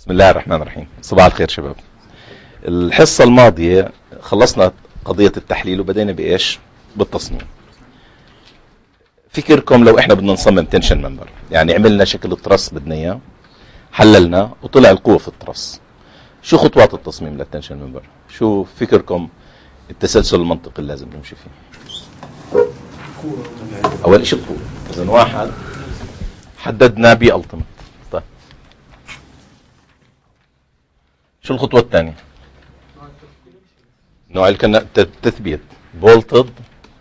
بسم الله الرحمن الرحيم. صباح الخير شباب. الحصة الماضية خلصنا قضية التحليل وبدينا بإيش؟ بالتصميم. فكركم لو احنا بدنا نصمم تنشن ممبر، يعني عملنا شكل الترس بدنا اياه، حللنا وطلع القوة في الترس، شو خطوات التصميم للتنشن ممبر؟ شو فكركم التسلسل المنطقي اللي لازم نمشي فيه؟ اول شيء القوة. اذا واحد حددنا بي التيمت. طيب شو الخطوة الثانية؟ نوع التثبيت bolted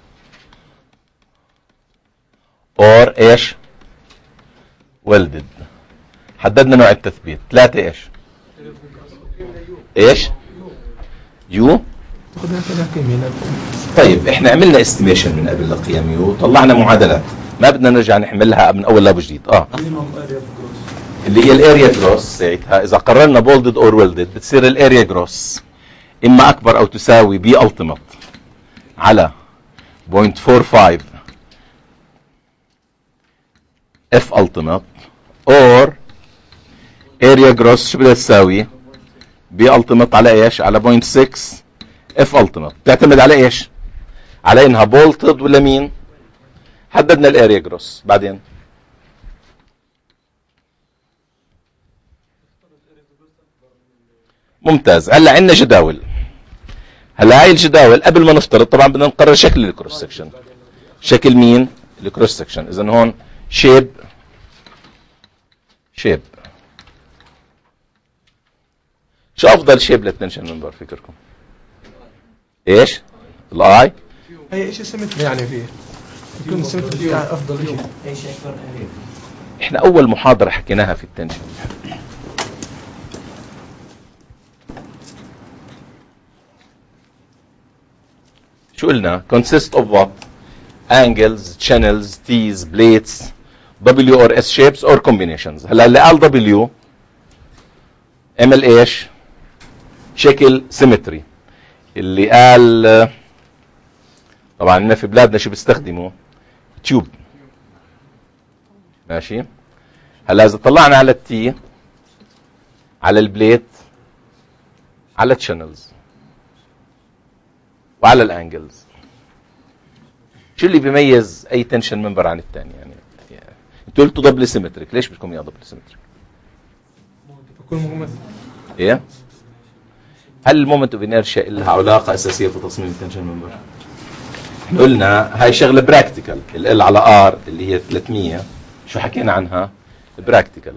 or ايش؟ welded. حددنا نوع التثبيت. 3 ايش؟ يو. طيب احنا عملنا استيميشن من قبل لقيم يو، طلعنا معادلات، ما بدنا نرجع نحملها من اول لاب جديد. اللي هي الاريا جروس. ساعتها اذا قررنا بولدد اور ويلدد بتصير الاريا جروس اما اكبر او تساوي بي التيمت على 0.45 اف التيمت، اور اريا جروس شو بدها تساوي؟ بي التيمت على ايش؟ على 0.6 اف التيمت. تعتمد على ايش؟ على انها بولتد ولا مين؟ حددنا الاريا جروس. بعدين ممتاز. هلا عندنا جداول. هلا هاي الجداول قبل ما نفترض طبعا بدنا نقرر شكل الكروس سكشن. شكل مين؟ الكروس سكشن. اذا هون شيب شو افضل شيب للتنشن منبر فكركم؟ ايش؟ الاي. اي شيء سيمتري يعني فيه يكون سيمتري افضل شيء. اي شيء اكبر اريا. احنا اول محاضرة حكيناها في التنشن شو قلنا؟ consist of what? angles, channels, T's, plates, W or S shapes or combinations. هلا اللي قال W عمل ايش؟ شكل سيمتري. اللي قال طبعا عندنا في بلادنا شو بيستخدموا؟ تيوب. ماشي. هلا اذا طلعنا على التي، على البليت، على الشانلز وعلى الانجلز، شو اللي بيميز اي تنشن منبر عن الثاني؟ يعني انتوا قلتوا دبل سيمتريك، ليش بدكم اياه دبل سيمتريك؟ ايه؟ هل المومنت اوف انيرشيا لها علاقه اساسيه في تصميم التنشن منبر؟ احنا قلنا هاي شغله براكتيكال. ال على ار اللي هي 300 شو حكينا عنها؟ براكتيكال.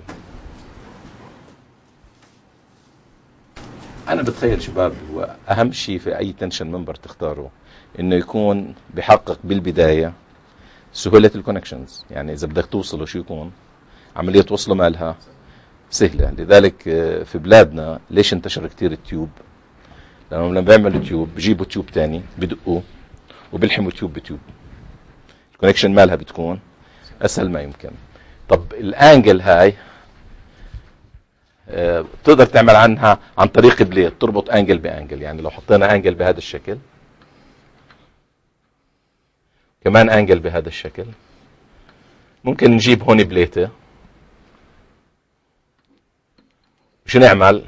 انا بتخيل شباب هو اهم شيء في اي تنشن منبر تختاره انه يكون بحقق بالبدايه سهوله الكونكشنز. يعني اذا بدك توصله شو يكون؟ عمليه وصله مالها سهله. لذلك في بلادنا ليش انتشر كتير التيوب؟ لانهم لما بيعملوا تيوب بجيبوا تيوب تاني بدقوه وبلحموا تيوب بتيوب، الكونكشن مالها بتكون اسهل ما يمكن. طب الانجل هاي بتقدر تعمل عنها عن طريق بليت، تربط انجل بانجل. يعني لو حطينا انجل بهذا الشكل، كمان انجل بهذا الشكل، ممكن نجيب هون بليته. شو نعمل؟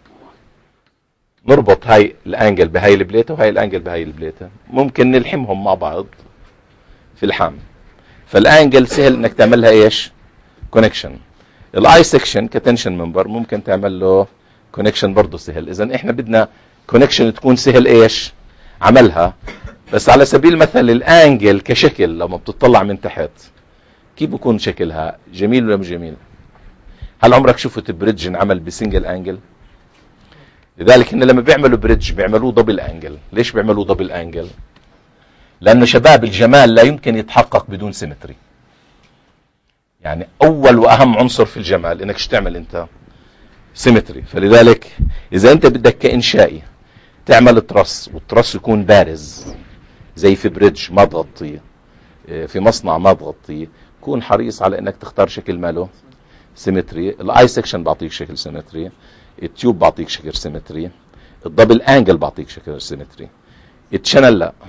نربط هاي الانجل بهاي البليته وهاي الانجل بهاي البليته، ممكن نلحمهم مع بعض في الحام. فالانجل سهل انك تعملها ايش؟ كونكشن. الاي سكشن كتنشن منبر ممكن تعمل له كونكشن برضه سهل. اذا احنا بدنا كونكشن تكون سهل ايش؟ عملها. بس على سبيل المثل الانجل كشكل لما بتطلع من تحت كيف بكون شكلها؟ جميل ولا مش جميل؟ هل عمرك شفت بريدج انعمل بسنجل انجل؟ لذلك ان لما بيعملوا بريدج بيعملوه دبل انجل. ليش بيعملوه دبل انجل؟ لانه شباب الجمال لا يمكن يتحقق بدون سيمتري. يعني اول واهم عنصر في الجمال انك تعمل انت سيمتري. فلذلك اذا انت بدك كانشائي تعمل ترس والترس يكون بارز زي في بريدج ما تغطيه، في مصنع ما تغطيه، كون حريص على انك تختار شكل ماله سيمتري. الاي سكشن بعطيك شكل سيمتري، التيوب بعطيك شكل سيمتري، الدبل انجل بعطيك شكل سيمتري، التشانل لا،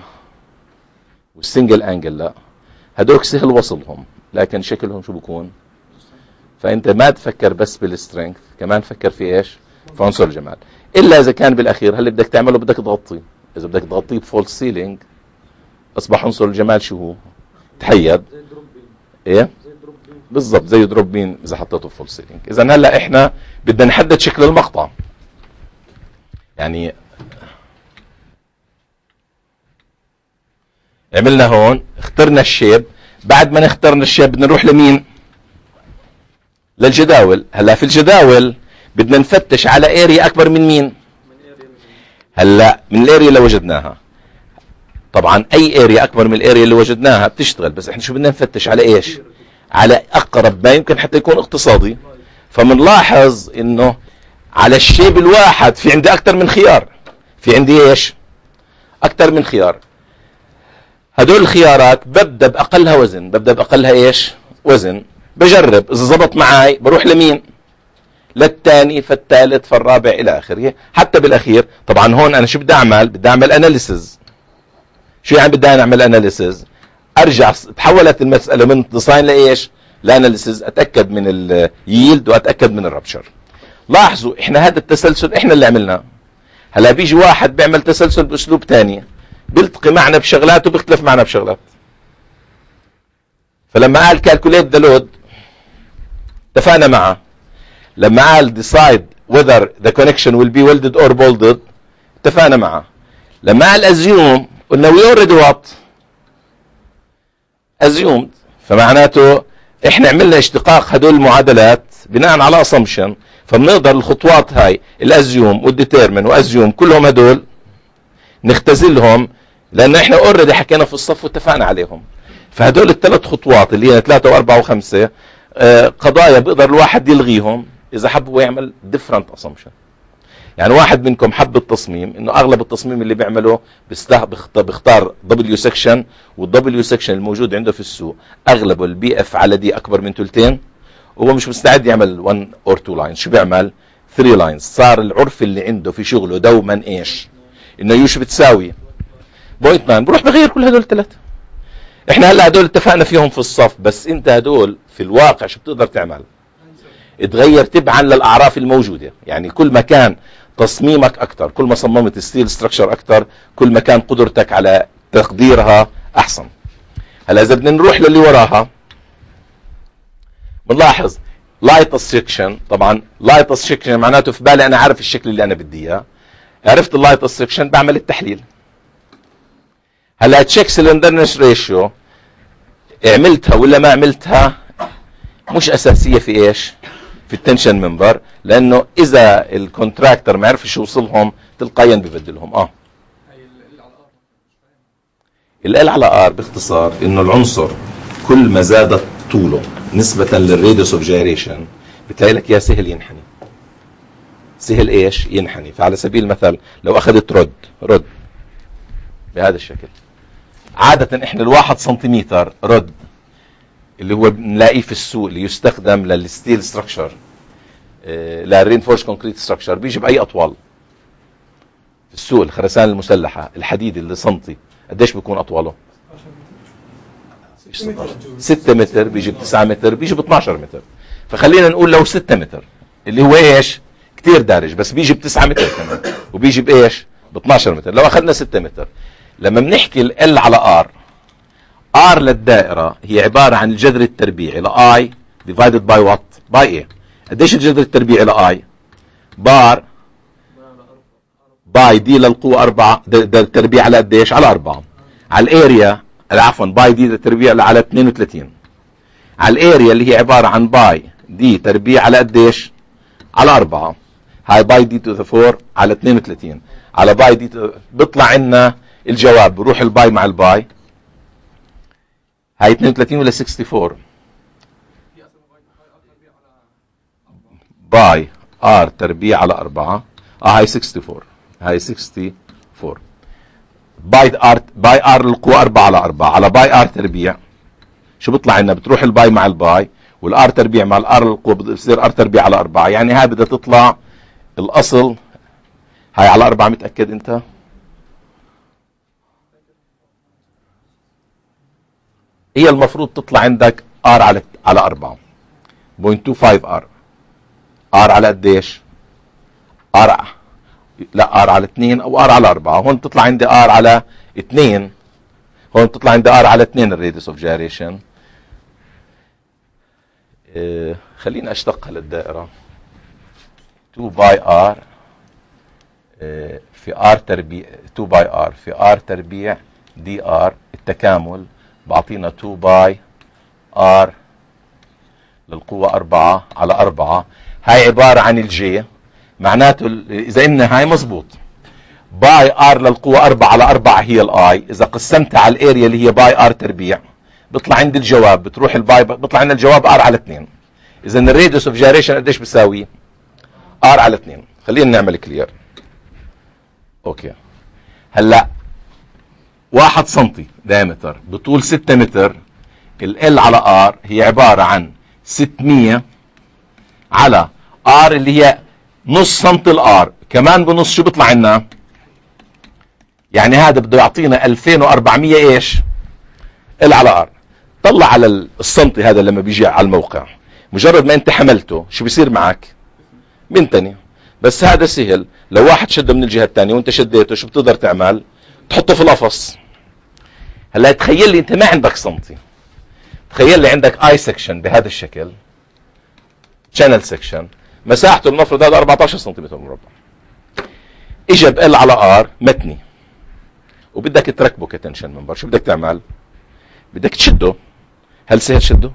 والسنجل انجل لا. هدوك سهل وصلهم لكن شكلهم شو بكون؟ فانت ما تفكر بس بالسترينث، كمان فكر في ايش؟ في عنصر الجمال. الا اذا كان بالاخير هل بدك تعمله بدك تغطيه. اذا بدك تغطيه بفولس سيلينج اصبح عنصر الجمال شو هو؟ تحيد. ايه بالضبط زي دروبين اذا حطيته فول سيلينج. اذا هلا احنا بدنا نحدد شكل المقطع. يعني عملنا هون اخترنا الشيب، بعد ما نختارنا الشيب بدنا نروح لمين؟ للجداول. هلا في الجداول بدنا نفتش على اريا اكبر من مين؟ هلا من الاريا اللي وجدناها. طبعا اي اريا اكبر من الاريا اللي وجدناها بتشتغل، بس احنا شو بدنا نفتش على ايش؟ على اقرب ما يمكن حتى يكون اقتصادي. فمنلاحظ انه على الشيب الواحد في عندي اكثر من خيار، في عندي ايش؟ اكثر من خيار. هدول الخيارات ببدا باقلها وزن، ببدا باقلها ايش؟ وزن. بجرب اذا زبط معي بروح لمين؟ للثاني، فالثالث، فالرابع الى اخره. حتى بالاخير طبعا هون انا شو بدي اعمل؟ بدي اعمل اناليسز. شو يعني بدي اعمل اناليسز؟ ارجع تحولت المساله من ديزاين لايش؟ لاناليسز، اتاكد من الييلد واتاكد من الرابشر. لاحظوا احنا هذا التسلسل احنا اللي عملناه. هلا بيجي واحد بيعمل تسلسل باسلوب ثاني، بيلتقي معنا بشغلات وبيختلف معنا بشغلات. فلما قال كالكوليت ذا لود اتفقنا معه. لما قال decide whether the connection will be welded or bolted اتفقنا معه. لما قال assume قلنا we already what assumed. فمعناته احنا عملنا اشتقاق هدول المعادلات بناء على assumption. فبنقدر الخطوات هاي الاسيوم والديتيرمن واسيوم كلهم هدول نختزلهم، لان احنا اوريدي حكينا في الصف واتفقنا عليهم. فهدول الثلاث خطوات اللي هي 3 و4 و5 قضايا بيقدر الواحد يلغيهم اذا حب هو يعمل different assumption. يعني واحد منكم حب التصميم انه اغلب التصميم اللي بيعمله بيختار دبليو سكشن، والدبليو سكشن الموجود عنده في السوق اغلبه البي اف على دي اكبر من 2، وهو مش مستعد يعمل 1 or 2 لاينز. شو بيعمل؟ 3 لاينز. صار العرف اللي عنده في شغله دوما ايش؟ انه يو شو بتساوي 0.9، بروح بغير كل هدول الثلاثه. احنا هلا هدول اتفقنا فيهم في الصف، بس انت هدول في الواقع شو بتقدر تعمل؟ تغير تبعا للاعراف الموجوده. يعني كل ما كان تصميمك اكثر، كل ما صممت ستيل ستراكشر اكثر، كل ما كان قدرتك على تقديرها احسن. هلا اذا بدنا نروح للي وراها بنلاحظ لايتس سكشن. طبعا لايتس سكشن معناته في بالي انا عارف الشكل اللي انا بدي اياه. عرفت اللايتس سكشن بعمل التحليل. هلا تشيك سلندرنس ريشيو عملتها ولا ما عملتها مش اساسيه في ايش؟ في التنشن ممبر، لانه اذا الكونتراكتور ما عرفش يوصلهم تلقائيا ببدلهم. ال على ار باختصار انه العنصر كل ما زادت طوله نسبة للراديوس اوف جايريشن بتلاقي لك يا سهل ينحني. سهل ايش؟ ينحني. فعلى سبيل المثل لو اخذت رد بهذا الشكل، عادة احنا الواحد سنتيمتر رد اللي هو بنلاقيه في السوق اللي يستخدم للستيل ستراكشر للرينفورس كونكريت ستراكشر بيجي باي اطوال في السوق. الخرسانة المسلحة الحديد اللي سنتي قديش بيكون اطواله؟ 6 متر، بيجي ب9 متر، بيجي ب12 متر. فخلينا نقول لو 6 متر اللي هو ايش؟ كتير دارج، بس بيجي ب9 متر كمان، وبيجي بايش؟ ب12 متر. لو اخذنا 6 متر، لما بنحكي ال على ار للدائره هي عباره عن الجذر التربيعي لاي ديفايدد باي وات؟ باي ايه؟ قديش الجذر التربيعي لاي؟ بار باي دي للقوه 4، ده التربيع على قديش؟ على 4. على الاريا عفوا باي دي تربيع على 32. على الاريا اللي هي عباره عن باي دي تربيع على قديش؟ على 4. هاي باي دي تو ذا 4 على 32 على باي دي بيطلع عندنا الجواب. بروح الباي مع الباي، هاي 32 ولا 64؟ باي ار تربيع على 4. هاي 64. هاي 64 باي ار القوة 4 على 4 على باي ار تربيع. شو بيطلع لنا؟ بتروح الباي مع الباي، والار تربيع مع الار القوة بتصير ار تربيع على 4. يعني هاي بدها تطلع الاصل هاي على 4. متأكد انت؟ هي المفروض تطلع عندك ار على 4. 0.25 ار. ار على قديش؟ ار لا ار على 2 او ار على 4. هون تطلع عندي ار على 2. هون تطلع عندي ار على 2 الراديوس اوف جايريشن. خليني اشتقها للدائره. 2 باي ار في ار تربيع، 2 باي ار في ار تربيع دي ار التكامل بعطينا 2 باي ار للقوة 4 على 4. هاي عبارة عن الجي، معناته اذا ان هاي مزبوط باي ار للقوة 4 على 4 هي الاي. اذا قسمتها على الاريا اللي هي باي ار تربيع بيطلع عندي الجواب، بتروح الباي بيطلع عندنا الجواب ار على 2. اذا الراديوس اوف جايريشن قديش بيساوي؟ ار على 2. خلينا نعمل كلير. اوكي هلا 1 سنتي دايمتر بطول 6 متر، ال على ار هي عبارة عن 600 على ار اللي هي نص سنتي الار كمان بنص. شو بيطلع عنا؟ يعني هذا بده يعطينا 2400 ايش؟ ال على ار. طلع على السنتي هذا لما بيجي على الموقع، مجرد ما انت حملته شو بيصير معك؟ بنتني. بس هذا سهل، لو واحد شده من الجهة الثانية وانت شديته شو بتقدر تعمل؟ تحطه في القفص. هلا تخيل لي انت ما عندك سنتي، تخيل لي عندك اي سكشن بهذا الشكل، شانل سكشن مساحته لنفرض هذا 14 سنتيمتر مربع، اجى بال على ار متني وبدك تركبه كتنشن منبر. شو بدك تعمل؟ بدك تشده. هل سهل شده؟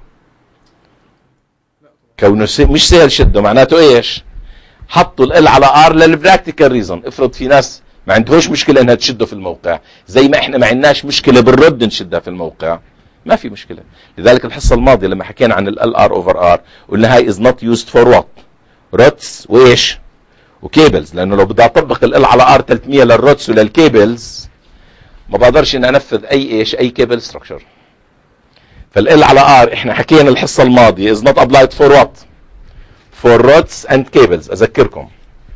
كونه مش سهل شده معناته ايش؟ حطوا ال على ار للبراكتيكال ريزون. افرض في ناس ما عندهوش مشكله انها تشده في الموقع، زي ما احنا ما عندناش مشكله بالرد نشدها في الموقع، ما في مشكله. لذلك الحصه الماضيه لما حكينا عن ال ار اوفر ار قلنا هاي از نوت يوزد فور وات؟ روتس وايش؟ وكيبلز. لانه لو بدي اطبق ال على ار 300 للروتس وللكيبلز ما بقدرش اني انفذ اي كيبل ستراكشر. فال على ار احنا حكينا الحصه الماضيه از نوت ابلايد فور وات؟ for rods and cables. اذكركم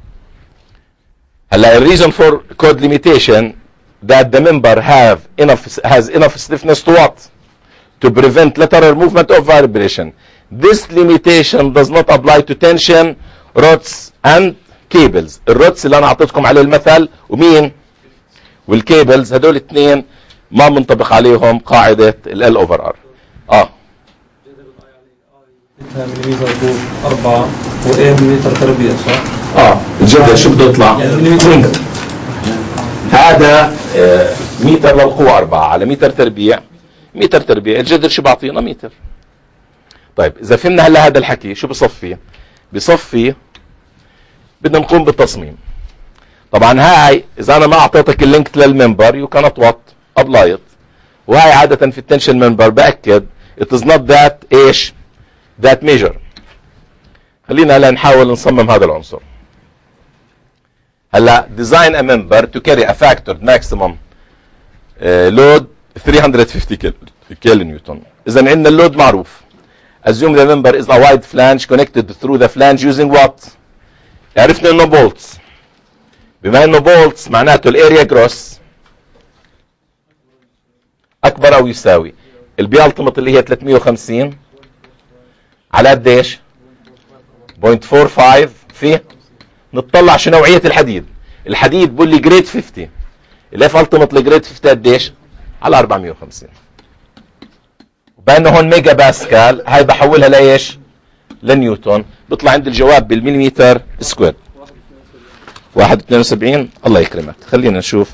هلا الريزون فور كود ليميتيشن that the member has enough stiffness to what? To prevent lateral movement of vibration. This limitation does not apply to tension rods and cables. الروتس اللي انا اعطيتكم عليه المثل ومين؟ والكيبلز، هدول الاثنين ما منطبق عليهم قاعده ال اوفر ار. مليمتر طول 4 وايه مليمتر تربيع صح؟ الجدر شو بده يطلع؟ هذا متر للقوة 4 على متر تربيع. متر تربيع الجدر شو بعطينا؟ متر. طيب اذا فهمنا هلا هذا الحكي شو بصفي؟ بصفي بدنا نقوم بالتصميم. طبعا هاي اذا انا ما اعطيتك اللينك للمنبر يو كانت وات ابلايت، وهاي عادة في التنشن منبر باكد it is not that ايش؟ that measure. خلينا هلا نحاول نصمم هذا العنصر. هلا design a member to carry a factored maximum load 350 كيلو نيوتن. اذا عندنا اللود معروف. assume the member is a wide flange connected through the flange using what؟ عرفنا انه bolts. بما انه bolts معناته الاريا جروس اكبر او يساوي البي التيمت اللي هي 350 على قديش؟ 0.45 في نطلع شو نوعيه الحديد. الحديد بقول لي جريد 50، الاف التيمت لجريد 50 قديش؟ على 450. وبانه هون ميجا باسكال، هاي بحولها لايش؟ لنيوتن. بيطلع عندي الجواب بالمليمتر سكوير 1.72. الله يكرمك. خلينا نشوف.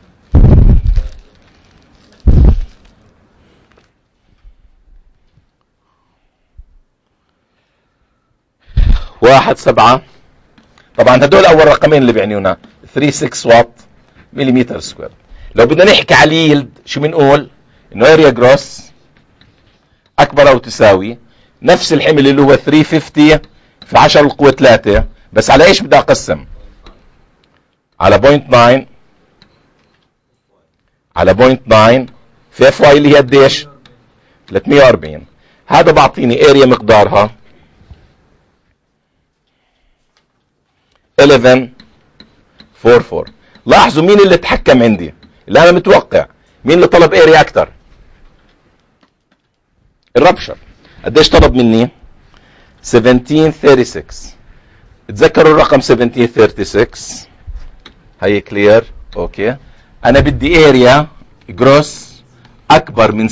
واحد 7. طبعا هدول اول رقمين اللي بيعنيونا 36 واط مليمتر سكوير. لو بدنا نحكي على اليلد شو بنقول؟ انه اريا جروس اكبر او تساوي نفس الحمل اللي هو 350 في 10 القوة 3. بس على ايش بدي اقسم؟ على 0.9 على 0.9 في اف واي اللي هي قديش؟ 340. هذا بعطيني اريا مقدارها 11.44. لاحظوا مين اللي تحكم عندي؟ اللي انا متوقع مين اللي طلب اريا اكثر؟ الربشر. قديش طلب مني؟ 1736. تذكروا الرقم 1736. هي كلير؟ اوكي. انا بدي اريا جروس اكبر من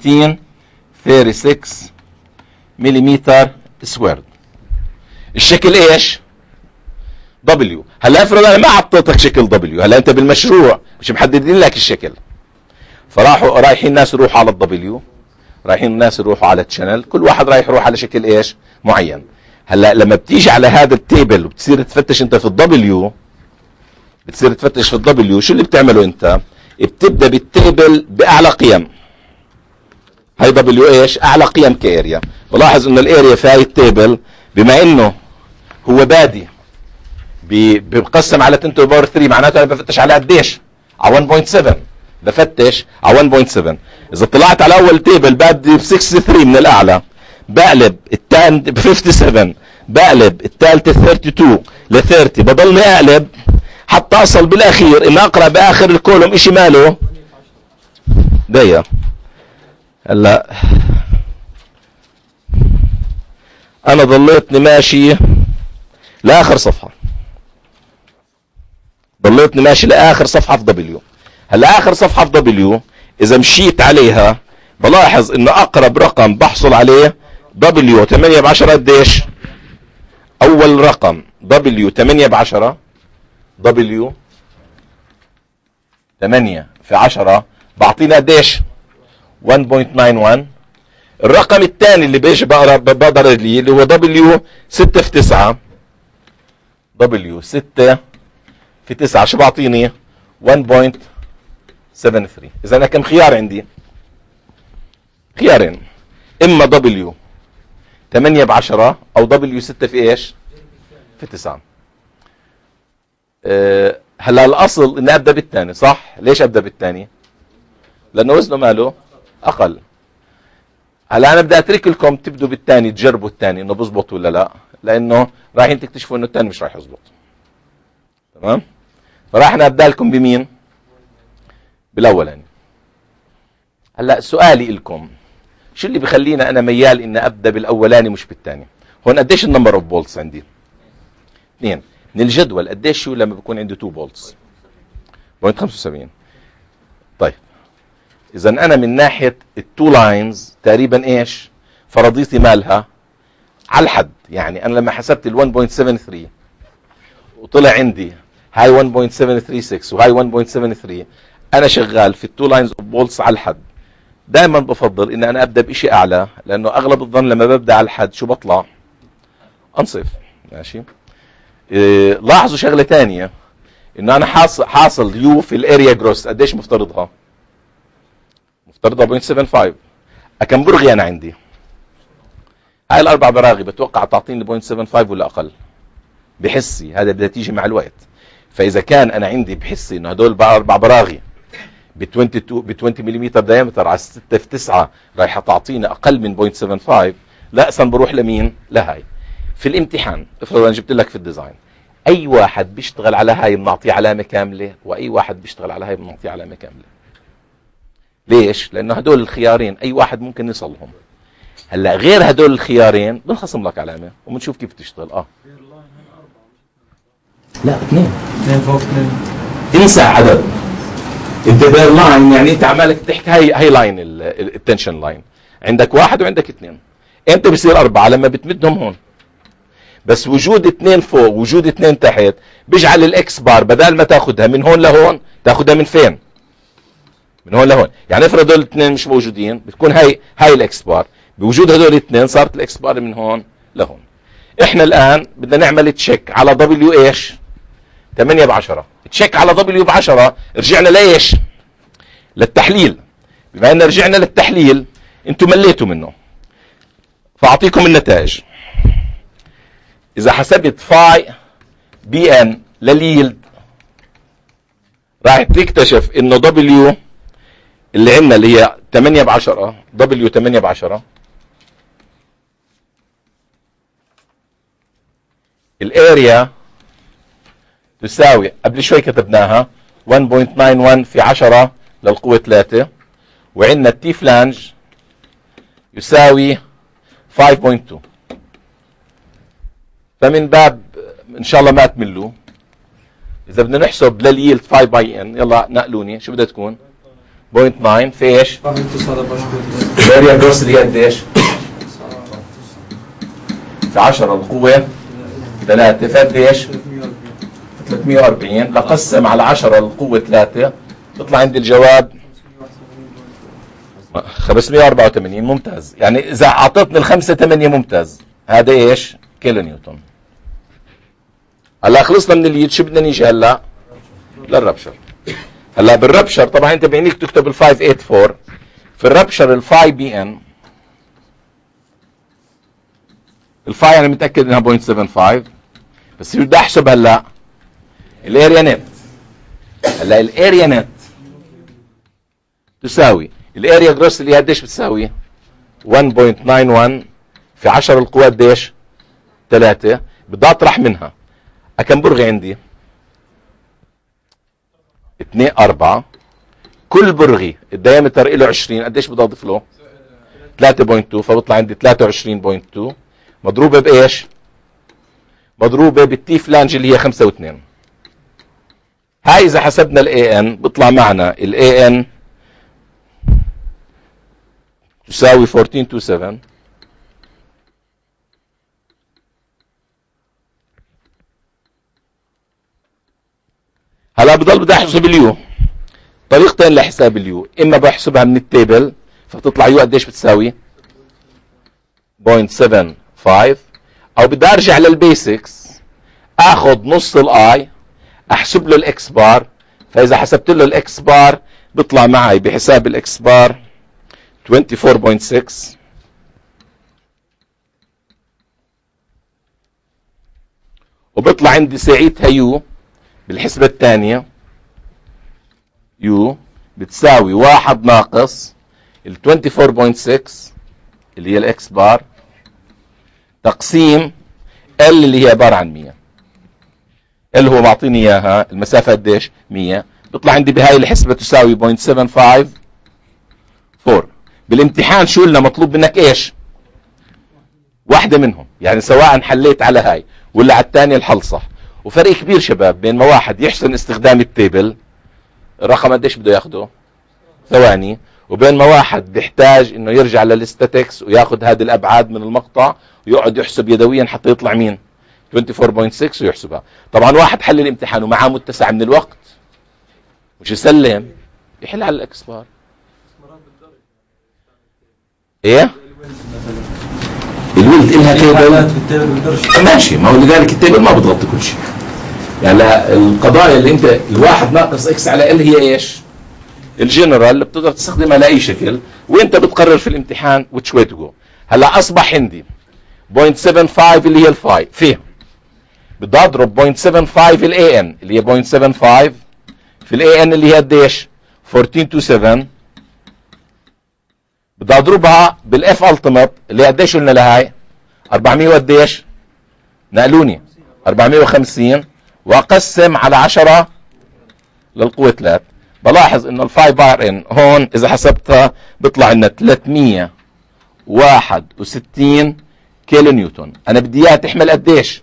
1736 مليمتر سكوير. الشكل ايش؟ دبليو. هلا افرض انا ما اعطيتك شكل دبليو، هلا انت بالمشروع مش محددين لك الشكل، رايحين الناس يروحوا على الدبليو، رايحين الناس يروحوا على التشانل، كل واحد رايح يروح على شكل ايش؟ معين. هلا لما بتيجي على هذا التيبل وبتصير تفتش انت في الدبليو، شو اللي بتعمله انت؟ بتبدا بالتيبل باعلى قيم. هاي دبليو ايش؟ اعلى قيم كاريا. بلاحظ انه الاريا في هاي التيبل بما انه هو بادي بقسم على 10 to the power 3، معناته انا بفتش على قديش؟ على 1.7. بفتش على 1.7. اذا طلعت على اول تيبل بادي ب 63 من الاعلى، بقلب الثاني ب 57، بقلب الثالث 32 ل 30، بضلني اقلب حتى اصل بالاخير ان اقرا باخر الكولوم اشي ماله ضيق. هلا انا ضليتني ماشي لاخر صفحه، لاخر صفحه في دبليو. هلا اخر صفحه في دبليو اذا مشيت عليها بلاحظ انه اقرب رقم بحصل عليه دبليو 8 ب 10 قديش؟ اول رقم دبليو 8 ب 10، دبليو 8 في 10 بعطينا قديش؟ 1.91. الرقم الثاني اللي بيجي بقدر لي اللي هو دبليو 6 في 9، دبليو 6 في 9 شو بعطيني؟ 1.73. اذا انا كم خيار عندي؟ خيارين، اما دبليو 8 ب 10 او دبليو 6 في ايش؟ في 9. هلا الاصل اني ابدا بالثاني، صح؟ ليش ابدا بالثاني؟ لانه وزنه ماله اقل. هلا انا بدي اترك لكم تبدوا بالثاني، تجربوا الثاني انه بزبط ولا لا، لانه رايحين تكتشفوا انه الثاني مش رايح يزبط. تمام؟ فراح انا ابدا لكم بمين؟ بالاولاني. هلا سؤالي لكم، شو اللي بخلينا انا ميال اني ابدا بالاولاني مش بالثاني؟ هون قديش النمبر اوف بولتس عندي؟ 2. من الجدول قديش شو لما بيكون عندي 2 بولتس؟ 0.75. طيب اذا انا من ناحيه التو لاينز تقريبا ايش فرضيتي مالها على الحد. يعني انا لما حسبت ال 1.73 وطلع عندي هاي 1.736 وهاي 1.73، انا شغال في التو لاينز اوف بولتس على الحد. دائما بفضل ان انا ابدا بشيء اعلى، لانه اغلب الظن لما ببدا على الحد شو بطلع؟ انصف. ماشي. لاحظوا شغله ثانيه، انه انا حاصل يو في الاريا جروس قديش مفترضها؟ مفترضها 0.75. كم برغي انا عندي؟ هاي الاربع براغي بتوقع تعطيني 0.75 ولا اقل؟ بحسي هذا بدها تيجي مع الوقت. فاذا كان انا عندي بحسي انه هدول اربع براغي ب 20 ملم دايمتر على 6 في 9 رايحه تعطينا اقل من 0.75، لا اصلا بروح لمين؟ لهاي. في الامتحان افرض انا جبت لك في الديزاين اي واحد بيشتغل على هاي بنعطيه علامه كامله، واي واحد بيشتغل على هاي بنعطيه علامه كامله. ليش؟ لانه هدول الخيارين اي واحد ممكن يصلهم. هلا غير هدول الخيارين بنخصم لك علامه وبنشوف كيف تشتغل. لا 2 فوق 2. انسى عدد. انت بير لاين يعني انت عمالك تحكي هاي لاين التنشن لاين، عندك 1 وعندك 2. امتى بصير 4؟ لما بتمدهم هون. بس وجود 2 فوق وجود 2 تحت بيجعل الاكس بار بدل ما تاخذها من هون لهون تاخذها من فين؟ من هون لهون. يعني افرض هدول الاثنين مش موجودين بتكون هاي الاكس بار، بوجود هدول الاثنين صارت الاكس بار من هون لهون. احنا الان بدنا نعمل تشيك على دبليو ايش؟ 8 ب 10. تشيك على دبليو ب 10 رجعنا لايش؟ للتحليل. بما ان رجعنا للتحليل انتم مليتوا منه، فاعطيكم النتائج. اذا حسبت فاي بي ان لليلد راح تكتشف انه دبليو اللي عندنا اللي هي 8 ب 10، دبليو 8 ب 10 الاريا تساوي قبل شوي كتبناها 1.91 في 10 للقوة 3، وعندنا التي فلانج يساوي 5.2. فمن باب ان شاء الله ما تملوا، اذا بدنا نحسب لليلد 5 باي ان، يلا نقلوني شو بدها تكون 0.9 في ايش؟ الاريا جروس اللي هي قديش؟ في 10 القوة 3 فقد ايش؟ 340 لقسم على 10 القوة 3 بيطلع عندي الجواب 584. ممتاز. يعني اذا اعطتني الخمسة 8 ممتاز. هذا ايش؟ كيلو نيوتن. هلا خلصنا من اليد، شو بدنا نيجي هلا؟ للربشر. هلا بالربشر طبعا انت بعينيك تكتب ال 584 في الربشر ال 5 بي ان، الفاي انا متاكد انها 0.75 بس بدي احسب هلا الاريا نت. هلا الاريا نت تساوي الاريا جروس اللي قديش بتساوي 1.91 في 10 القوة قديش 3. بدي اطرح منها كم برغي عندي 2 4. كل برغي الديامتر له 20 قديش بدي اضيف له 3.2 فبطلع عندي 23.2 مضروبة بايش؟ مضروبة بالتي فلانج اللي هي 5 و2. هاي اذا حسبنا الاي ان بيطلع معنا الاي ان تساوي 1427. هلا بدي احسب اليو. طريقتين لحساب اليو، اما بحسبها من التيبل فتطلع يو قديش بتساوي 0.75 او بدي ارجع للبيسكس اخذ نص الاي احسب له الاكس بار، فاذا حسبت له الاكس بار بيطلع معي بحساب الاكس بار 24.6 وبيطلع عندي ساعتها يو بالحسبة الثانية يو بتساوي 1 ناقص ال 24.6 اللي هي الاكس بار تقسيم ال اللي هي عبارة عن 100. ال هو معطيني اياها المسافة قديش 100. بيطلع عندي بهاي الحسبة تساوي 0.754. بالامتحان شو لنا مطلوب منك ايش؟ واحدة منهم، يعني سواء حليت على هاي ولا على الثانية الحل صح. وفرق كبير شباب بين ما واحد يحسن استخدام التيبل الرقم قديش بده ياخده ثواني، وبين ما واحد بيحتاج انه يرجع للستاتكس وياخذ هذه الابعاد من المقطع ويقعد يحسب يدويا حتى يطلع مين 24.6 ويحسبها. طبعا واحد حل الامتحان ومعاه متسع من الوقت مش يسلم يحل على الاكس بار. ايه الولد إلها تيبل ماشي، ما هو لذلك التيبل ما بتغطي كل شيء. يعني القضايا اللي انت الواحد ناقص اكس على ال هي ايش؟ الجنرال اللي بتقدر تستخدمها لاي شكل وانت بتقرر في الامتحان which way to go. هلا اصبح عندي 0.75 اللي هي الفاي فيها بدي اضرب 0.75 الاي ان اللي هي 0.75 في الاي ان اللي هي قديش 1427 بدي اضربها بالاف التيمت اللي قديش قلنا لهاي 400 وقديش نقلوني 450 واقسم على 10 للقوة 3. بلاحظ انه الفاي بار ان هون اذا حسبتها بيطلع لنا 361 كيلو نيوتن. انا بدي اياها تحمل قديش؟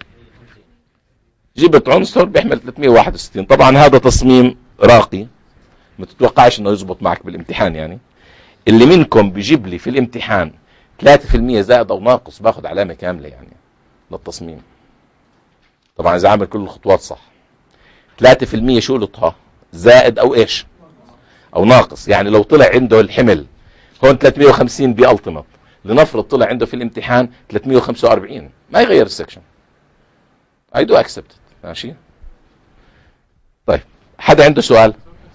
جبت عنصر بيحمل 361. طبعا هذا تصميم راقي ما تتوقعش انه يزبط معك بالامتحان. يعني اللي منكم بيجيب لي في الامتحان 3% زائد او ناقص باخذ علامة كاملة يعني للتصميم. طبعا اذا عامل كل الخطوات صح. 3% شو قلتها؟ زائد او ايش او ناقص. يعني لو طلع عنده الحمل هون 350 بالتيمت لنفرض طلع عنده في الامتحان 345 ما يغير السكشن. I do accept it. ماشي. طيب حدا عنده سؤال؟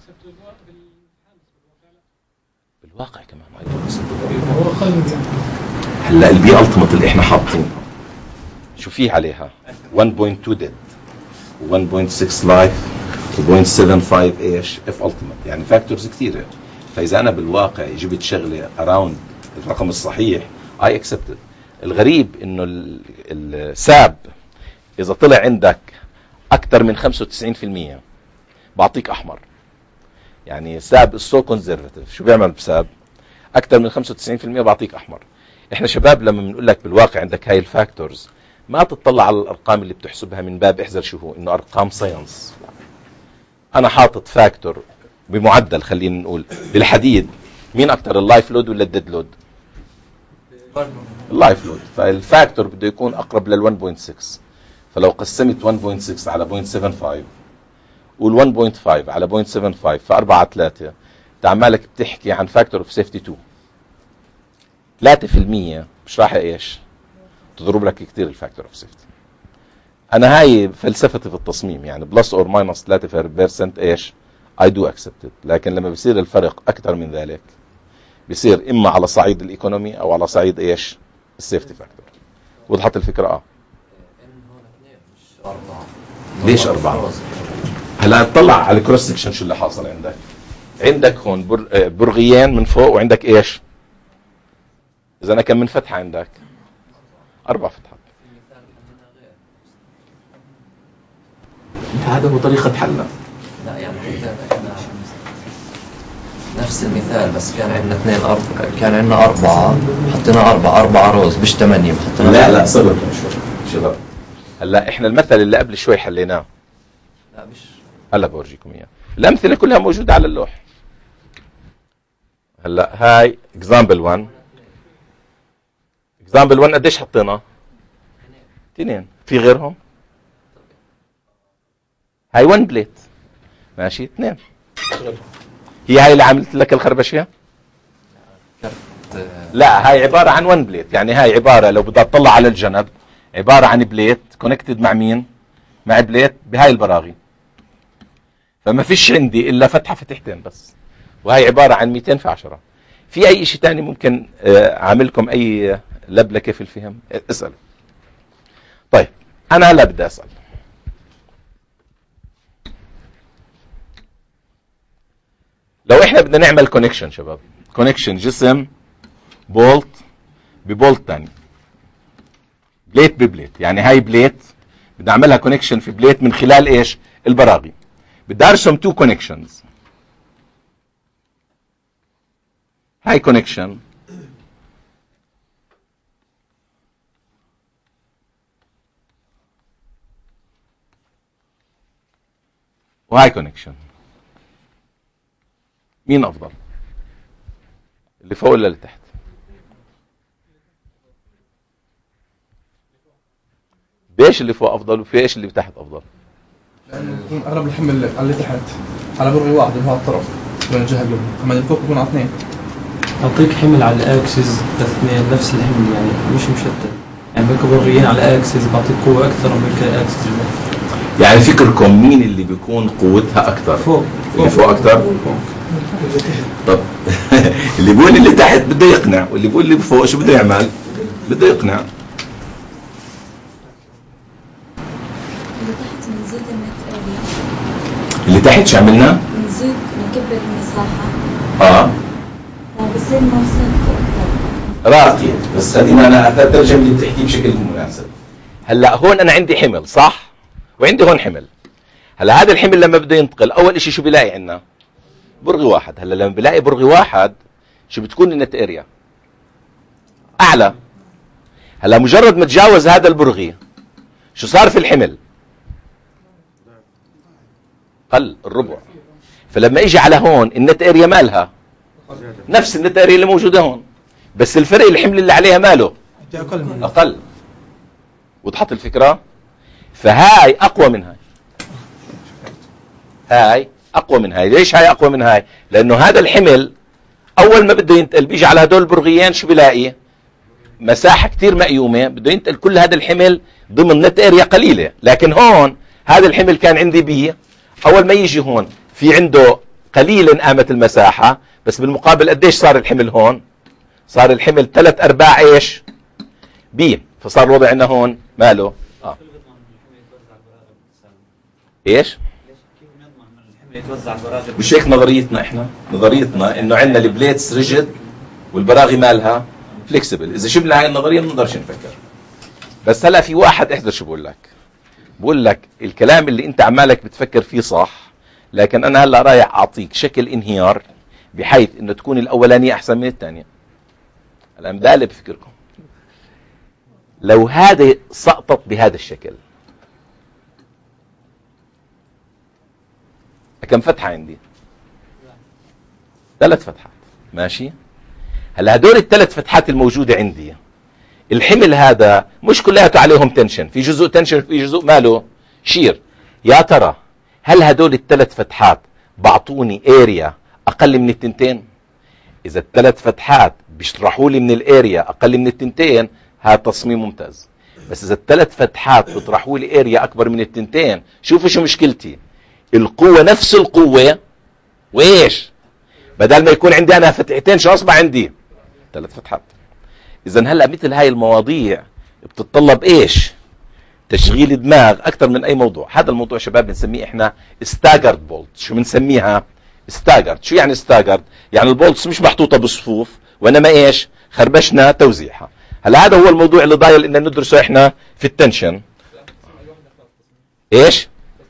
بالواقع كمان I do accept it. هلا البي التيمت اللي احنا حاطين شو فيه عليها 1.2 ديد و1.6 لايف و0.75 ايش اف التيمت، يعني فاكتورز كثيره. فاذا انا بالواقع جبت شغله اراوند الرقم الصحيح اي اكسبت. الغريب انه الساب اذا طلع عندك اكثر من 95% بعطيك احمر. يعني ساب السو كونزرفاتيف شو بيعمل بساب؟ اكثر من 95% بعطيك احمر. احنا شباب لما بنقول لك بالواقع عندك هاي الفاكتورز ما تطلع على الارقام اللي بتحسبها من باب احذر شو هو انه ارقام ساينس. انا حاطط فاكتور بمعدل، خلينا نقول بالحديد مين اكثر، اللايف لود ولا الديد لود؟ اللايف لود. فالفاكتور بده يكون اقرب لل 1.6. فلو قسمت 1.6 على 0.75 وال 1.5 على 0.75 ف4 على 3 تعمالك بتحكي عن فاكتور اوف سيفتي 2. 3% مش راح ايش تضرب لك كثير الفاكتور اوف سيفتي. انا هاي فلسفتي في التصميم، يعني بلس اور ماينس 3% ايش I do accept it. لكن لما بيصير الفرق اكثر من ذلك بيصير اما على صعيد الايكونومي او على صعيد ايش السيفتي فاكتور. وضحت الفكره؟ ليش 4؟ هلا اطلع على الكروس سكشن شو اللي حاصل عندك. عندك هون برغيين من فوق وعندك ايش؟ اذا انا كم من فتحه عندك؟ 4 فتحات. هذا هو طريقة حلنا. لا يعني احنا نفس المثال بس كان عندنا 2 كان عندنا 4 حطينا 4 روز مش 8 حطينا. لا صبر شوي. هلا احنا المثل اللي قبل شوي حليناه. لا مش هلا بورجيكم اياه. الامثله كلها موجوده على اللوح. هلا هاي اكزامبل 1. اكزامبل 1 قديش حطينا؟ 2. في غيرهم؟ هاي 1 بليت ماشي. 2 هي هاي اللي عملت لك الخربشه؟ لا هاي عباره عن 1 بليت. يعني هاي عباره لو بدها تطلع على الجنب عباره عن بليت كونكتد مع مين؟ مع بليت بهاي البراغي. فما فيش عندي الا فتحه فتحتين بس. وهي عباره عن 200 في 10. في اي شيء ثاني ممكن اعملكم اي لبلكه في الفهم؟ اسال. طيب انا هلا بدي اسال. لو احنا بدنا نعمل كونكشن شباب، كونكشن جسم بولت ببولت ثاني، بليت ببليت، يعني هاي بليت بدي اعملها كونكشن في بليت من خلال ايش؟ البراغي. بدي ارسم 2 كونكشنز. هاي كونكشن وهاي كونكشن. مين افضل؟ اللي فوق ولا اللي تحت؟ بيش اللي فوق افضل وفي ايش اللي تحت افضل؟ لانه يكون اغلب الحمل على اللي تحت على برغي واحد اللي هو الطرف من الجهه اللي اما اللي فوق يكون على 2. اعطيك حمل على الاكسس الاثنين نفس الحمل يعني مش مشتت. يعني بك برغيين على اكسس بعطيك قوه اكثر من بك اكسس. يعني فكركم مين اللي بيكون قوتها اكثر؟ فوق. اللي فوق اكثر؟ طب اللي بيقول اللي تحت بده يقنع، واللي بيقول اللي فوق شو بده يعمل؟ بده يقنع. اللي تحت شو عملنا؟ نزيد نكبر المساحة. وبصير موسم راقي. بس خلينا انا اترجم اللي بتحكيه بشكل مناسب. هلا هون انا عندي حمل صح؟ وعندي هون حمل. هلا هذا الحمل لما بده ينتقل اول شيء شو بيلاقي عندنا؟ برغي واحد. هلا لما بلاقي برغي واحد شو بتكون النت اريا؟ اعلى. هلا مجرد ما تجاوز هذا البرغي شو صار في الحمل؟ قل الربع. فلما اجي على هون النت اريا مالها نفس النت اريا اللي موجوده هون، بس الفرق الحمل اللي عليها ماله اقل. وتحط الفكره. فهاي اقوى من هاي. هاي اقوى من هاي. ليش هاي اقوى من هاي؟ لانه هذا الحمل اول ما بده ينتقل بيجي على هدول البرغيين شو بلاقي؟ مساحه كثير مقيومه. بده ينتقل كل هذا الحمل ضمن نت اريا قليله. لكن هون هذا الحمل كان عندي بي، اول ما يجي هون في عنده قليلا قامت المساحه، بس بالمقابل قديش صار الحمل هون؟ صار الحمل 3/4 ايش؟ بي. فصار الوضع عندنا هون ماله ايش؟ مش هيك نظريتنا؟ احنا نظريتنا انه عندنا البليتس ريجيد والبراغي مالها فليكسبل. اذا شفنا هاي النظريه ما بنقدرش نفكر. بس هلا في واحد احذر شو بقول لك. بقول لك الكلام اللي انت عمالك بتفكر فيه صح، لكن انا هلا رايح اعطيك شكل انهيار بحيث انه تكون الاولانيه احسن من الثانيه. هلا مبالغ بفكركم. لو هذا سقطت بهذا الشكل، كم فتحة عندي؟ 3 فتحات. ماشي. هلا هدول ال3 فتحات الموجودة عندي، الحمل هذا مش كلياته عليهم تنشن، في جزء تنشن في جزء ماله شير. يا ترى هل هدول ال3 فتحات بعطوني اريا اقل من التنتين؟ اذا ال3 فتحات بيشرحوا لي من الاريا اقل من التنتين، هذا تصميم ممتاز. بس اذا ال3 فتحات بيطرحوا لي اريا اكبر من التنتين، شوفوا شو مشكلتي. القوة نفس القوة، وايش؟ بدل ما يكون عندي انا فتحتين، شو اصبح عندي 3 فتحات. اذا هلا مثل هاي المواضيع بتتطلب ايش؟ تشغيل دماغ اكثر من اي موضوع. هذا الموضوع شباب بنسميه احنا ستاجرد بولت. شو بنسميها؟ ستاجرد. شو يعني ستاجرد؟ يعني البولتس مش محطوطة بصفوف، وانما ايش؟ خربشنا توزيعها. هلا هذا هو الموضوع اللي ضايل ان ندرسه احنا في التنشن. ايش؟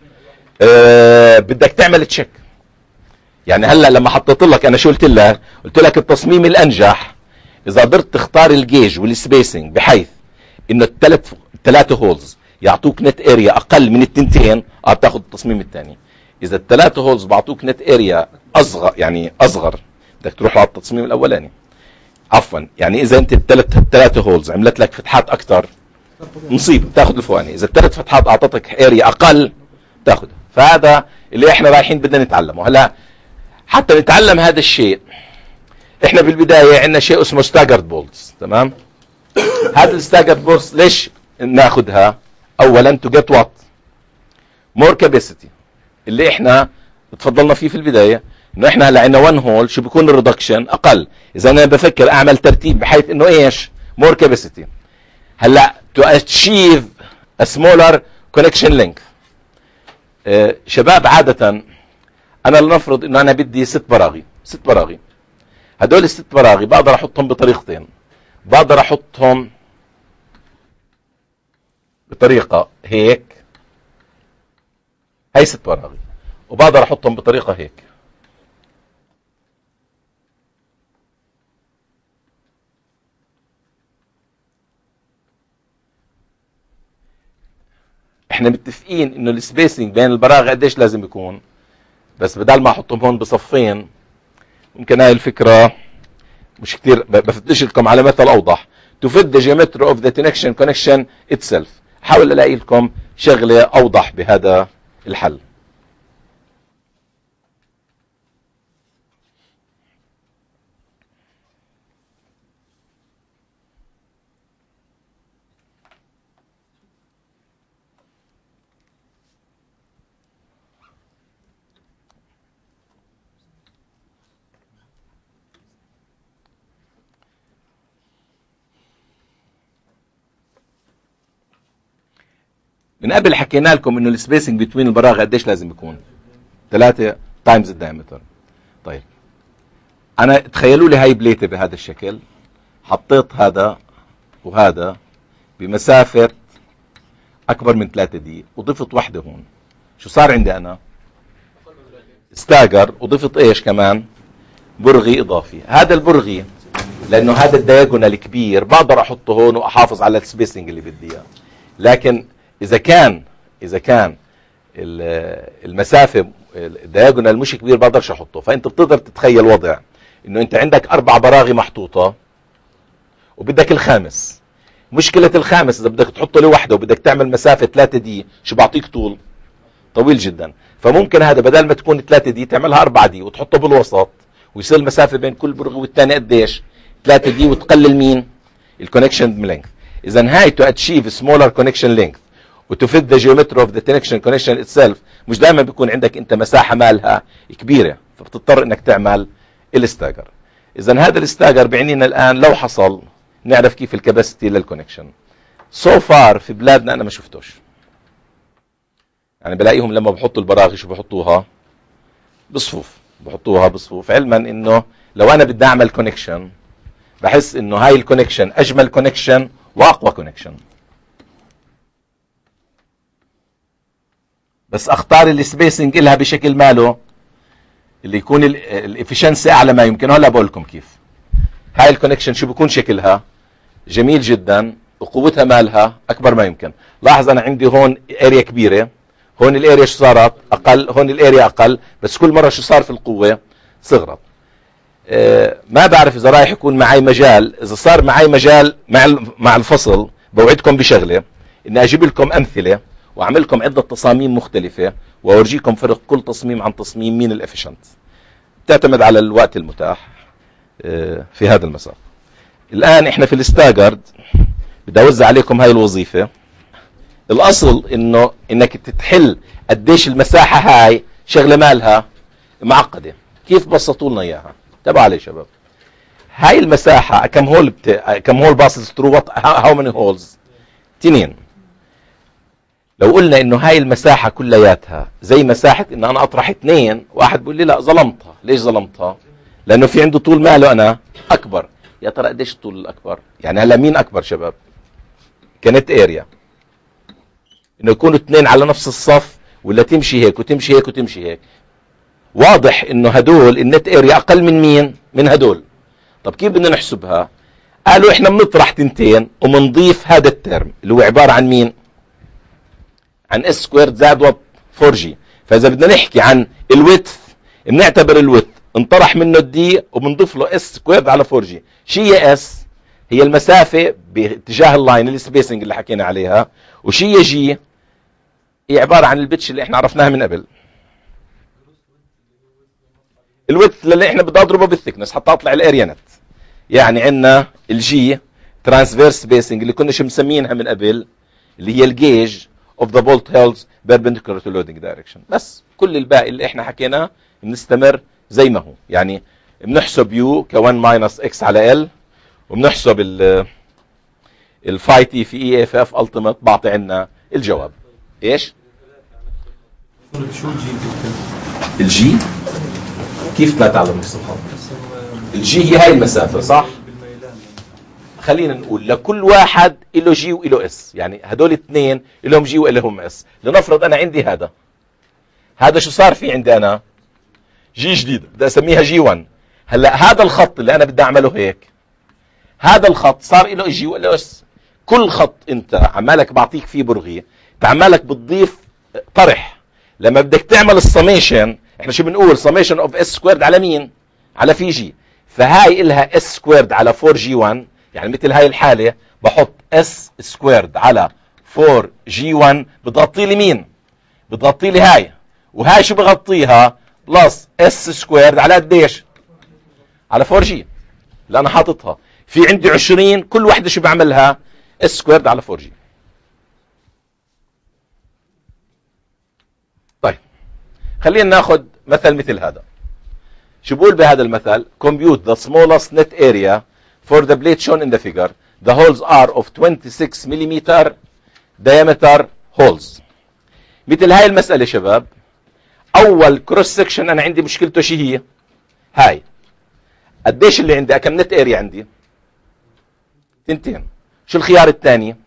بدك تعمل تشيك. يعني هلا لما حطيت لك انا شو قلت لك؟ قلت لك التصميم الانجح اذا قدرت تختار الجيج والسبيسنج بحيث انه الثلاث هولز يعطوك نت اريا اقل من التنتين، بتاخذ التصميم الثاني. اذا ال3 هولز بعطوك نت اريا اصغر، يعني اصغر، بدك تروح على التصميم الاولاني. عفوا، يعني اذا انت الثلاث هولز عملت لك فتحات اكثر، مصيبه، تاخذ الفواني. اذا ال3 فتحات اعطتك اريا اقل، تاخذها. فهذا اللي احنا رايحين بدنا نتعلمه. هلا حتى نتعلم هذا الشيء، احنا بالبدايه عندنا شيء اسمه ستاجرد بولتس. تمام؟ هذا الستاجرد بولتس ليش ناخذها؟ اولا تو جيت وات مور كاباسيتي، اللي احنا تفضلنا فيه في البدايه، انه احنا هلا عندنا 1 هول، شو بيكون الريدكشن؟ اقل. اذا انا بفكر اعمل ترتيب بحيث انه ايش؟ مور كاباسيتي. هلا تو اتشيف ا سمولر كونكشن لينك. شباب عاده انا لنفرض انه انا بدي 6 براغي. 6 براغي، هدول ال6 براغي بقدر احطهم بطريقتين. بقدر احطهم بطريقه هيك، هي 6 براغي، وبقدر احطهم بطريقه هيك. احنا متفقين انه السبيسنج بين البراغي قديش لازم يكون، بس بدل ما احطهم هون بصفين، ممكن هاي الفكره مش كتير، بفتش لكم على مثل اوضح تفيد the geometry of the connection itself. حاول الاقي لكم شغله اوضح بهذا الحل. من قبل حكينا لكم انه السبيسنج بين البراغي قديش لازم يكون؟ 3 تايمز الدايمتر. طيب انا تخيلوا لي هاي بليته بهذا الشكل، حطيت هذا وهذا بمسافه اكبر من 3 دي، وضفت واحده هون. شو صار عندي انا؟ استاجر، وضفت ايش كمان؟ برغي اضافي. هذا البرغي لانه هذا الدياجونال الكبير بقدر احطه هون واحافظ على السبيسنج اللي بدي اياه. لكن اذا كان المسافه الدياجونال مش كبير بقدرش احطه. فانت بتقدر تتخيل وضع انه انت عندك 4 براغي محطوطه وبدك الخامس. مشكله الخامس اذا بدك تحطه لوحده وبدك تعمل مسافه 3 دي، شو بعطيك؟ طول طويل جدا. فممكن هذا بدل ما تكون 3 دي تعملها 4 دي وتحطه بالوسط، ويصير المسافه بين كل برغي والثاني قديش؟ 3 دي، وتقلل مين؟ الكونكشن لينث. اذا هاي تو اتشيف سمولر كونكشن لينث وتفيد ذا جيومتري اوف ذا كونكشن اتسيلف. مش دائما بيكون عندك انت مساحه مالها كبيره، فبتضطر انك تعمل الستاجر. اذا هذا الستاجر بيعنينا الان لو حصل نعرف كيف الكاباسيتي للكونكشن. سو فار في بلادنا انا ما شفتوش. يعني بلاقيهم لما بحطوا البراغي شو بحطوها؟ بصفوف، بحطوها بصفوف، علما انه لو انا بدي اعمل كونكشن بحس انه هاي الكونكشن اجمل كونكشن واقوى كونكشن، بس اختار السبيسنج لها بشكل ماله اللي يكون الافشنسي اعلى ما يمكن. هلا بقول لكم كيف. هاي الكونكشن شو بيكون شكلها؟ جميل جدا، قوتها مالها اكبر ما يمكن. لاحظ انا عندي هون اريا كبيره، هون الاريا شو صارت اقل، هون الاريا اقل، بس كل مره شو صار في القوه؟ صغرت. ما بعرف اذا رايح يكون معي مجال، اذا صار معي مجال مع الفصل بوعدكم بشغله، اني اجيب لكم امثله واعمل لكم عده تصاميم مختلفه واورجيكم فرق كل تصميم عن تصميم مين الافيشنت. تعتمد على الوقت المتاح في هذا المسار. الان احنا في الستاجرد بدي اوزع عليكم هاي الوظيفه. الاصل انك تتحل قديش المساحه هاي شغله مالها معقده. كيف بسطوا لنا اياها؟ تابعوا علي شباب. هاي المساحه كم هول باسز ثرو هاو ماني هولز؟ 2. لو قلنا انه هاي المساحه كلياتها زي مساحه ان انا اطرح 2، واحد بيقول لي لا ظلمتها. ليش ظلمتها؟ لانه في عنده طول ماله انا اكبر. يا ترى قديش الطول الاكبر؟ يعني هلا مين اكبر شباب؟ كانت اريا انه يكونوا 2 على نفس الصف، ولا تمشي هيك وتمشي هيك وتمشي هيك؟ واضح انه هدول النت اريا اقل من مين؟ من هدول. طب كيف بدنا نحسبها؟ قالوا احنا بنطرح 2 وبنضيف هذا الترم اللي هو عباره عن مين؟ عن اس سكويرد زائد وات 4 جي. فاذا بدنا نحكي عن الويدث بنعتبر الويدث انطرح منه الدي وبنضيف له اس سكويرد على 4 جي. شي هي اس؟ هي المسافه باتجاه اللاين السبيسنج اللي حكينا عليها. وشي هي جي؟ هي عباره عن البتش اللي احنا عرفناها من قبل. الويدث اللي احنا بدي اضربه بالثيكنس حتى اطلع الاريا نت. يعني عندنا الجي ترانسفيرس سبيسنج اللي كنا شو مسمينها من قبل، اللي هي الجيج of the bolt holes perpendicular to loading direction. بس كل الباقي اللي احنا حكيناه بنستمر زي ما هو. يعني بنحسب يو ك 1 ماينس اكس على ال، وبنحسب الفاي تي في اي اف اف التيمت بعطي عنا الجواب. ايش؟ شو الجي الجي كيف 3 على نص الخط؟ الجي هي هاي المسافه صح؟ خلينا نقول لكل واحد له جي وله اس، يعني هدول 2 لهم جي ولهم اس. لنفرض انا عندي هذا شو صار في عندي انا؟ جي جديده بدي اسميها جي 1. هلا هذا الخط اللي انا بدي اعمله هيك، هذا الخط صار له جي وله اس. كل خط انت عمالك بعطيك فيه برغي، انت عمالك بتضيف طرح. لما بدك تعمل السميشن، احنا شو بنقول؟ سميشن اوف اس سكويرد على مين؟ على في جي. فهاي لها اس سكويرد على 4 جي 1. يعني مثل هاي الحالة بحط اس سكويرد على 4 جي 1 بتغطي لي مين؟ بتغطي لي هاي. وهاي شو بغطيها؟ بلس اس سكويرد على قديش؟ على 4 جي اللي انا حاططها. في عندي 20، كل واحدة شو بعملها؟ اس سكويرد على 4 جي. طيب خلينا ناخذ مثل هذا. شو بقول بهذا المثل؟ compute the smallest net area for the plate shown in the figure. The holes are of 26 mm diameter holes. مثل هاي المسألة شباب، أول كروس سكشن أنا عندي مشكلته شو هي؟ هاي. قديش اللي عندي؟ كم نت اريا عندي؟ 2. شو الخيار الثاني؟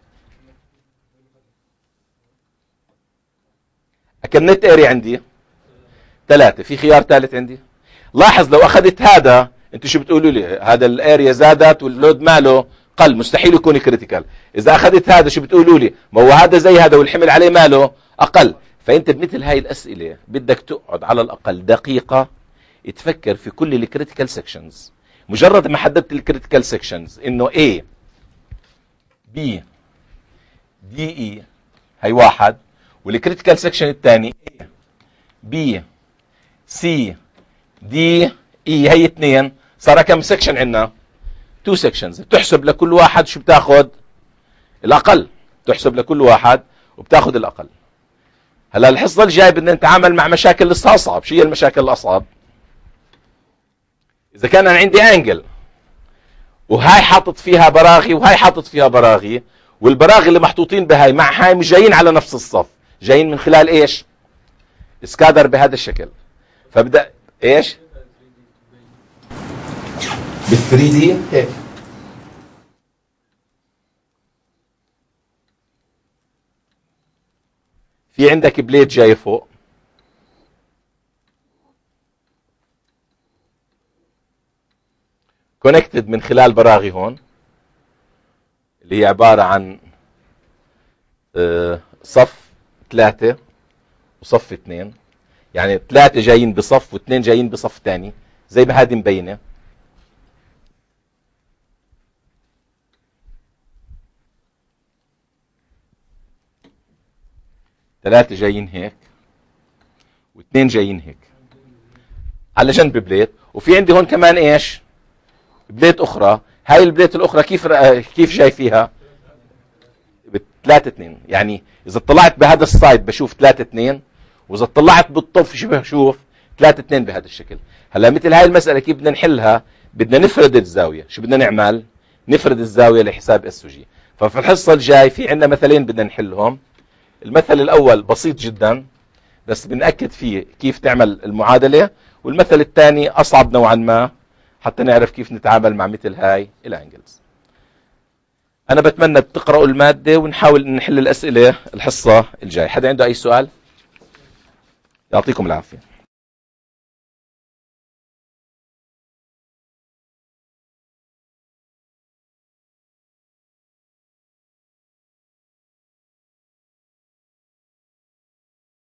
كم نت اريا عندي؟ 3. في خيار ثالث عندي؟ لاحظ لو أخذت هذا، انتوا شو بتقولوا لي؟ هذا الاريا زادت واللود ماله قل، مستحيل يكون كريتيكال. اذا اخذت هذا شو بتقولوا لي؟ ما هو هذا زي هذا والحمل عليه ماله اقل. فانت بمثل هاي الاسئله بدك تقعد على الاقل دقيقه تفكر في كل الكريتيكال سيكشنز. مجرد ما حددت الكريتيكال سيكشنز انه A B D E هي 1، والكريتيكال سيكشن الثاني A B C D اي هي 2، صار كم سكشن عندنا؟ 2 سكشنز. بتحسب لكل واحد شو بتاخذ؟ الاقل. تحسب لكل واحد وبتاخذ الاقل. هلا الحصه الجايه بدنا نتعامل مع مشاكل لسه اصعب. شو هي المشاكل الاصعب؟ اذا كان انا عندي انجل وهاي حاطط فيها براغي وهاي حاطط فيها براغي، والبراغي اللي محطوطين بهاي مع هاي مش جايين على نفس الصف، جايين من خلال ايش؟ سكادر بهذا الشكل. فبدأ ايش؟ بال3 دي هيك. في عندك بليد جاي فوق، كونكتد من خلال براغي هون. اللي هي عبارة عن صف 3 وصف 2، يعني 3 جايين بصف و2 جايين بصف تاني زي ما هذه مبينة. ثلاثة جايين هيك واثنين جايين هيك على جنب بليت، وفي عندي هون كمان ايش بليت اخرى. هاي البليت الاخرى كيف جاي فيها 3-2. يعني اذا طلعت بهذا السايد بشوف 3-2، واذا طلعت بالطف شو بشوف 3-2 بهذا الشكل. هلا مثل هاي المسألة كيف بدنا نحلها؟ بدنا نفرد الزاوية. شو بدنا نعمل؟ نفرد الزاوية لحساب اس وجي. ففي الحصة الجاي في عندنا مثلين بدنا نحلهم. المثل الاول بسيط جدا بس بنأكد فيه كيف تعمل المعادلة، والمثل الثاني اصعب نوعا ما حتى نعرف كيف نتعامل مع مثل هاي الانجلز. انا بتمنى تقرأوا المادة ونحاول نحل الاسئلة الحصة الجاي. حدا عنده اي سؤال؟ يعطيكم العافية.